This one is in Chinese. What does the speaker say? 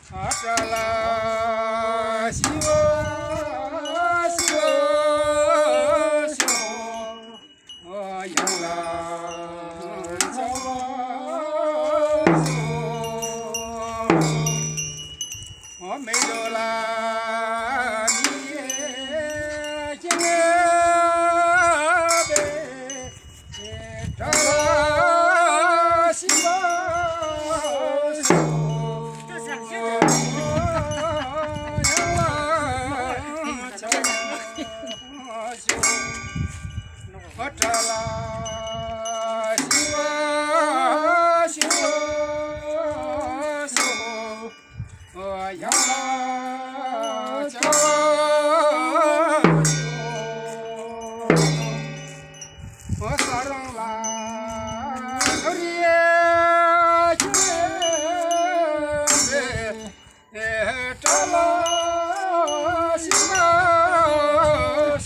这啦西哦西哦西哦，我养啦草西哦，我没有啦你今天呗，这啦西哦西哦。我这啦修啊修修，我养啦家修，我啥人啦头里去这啦修啊修。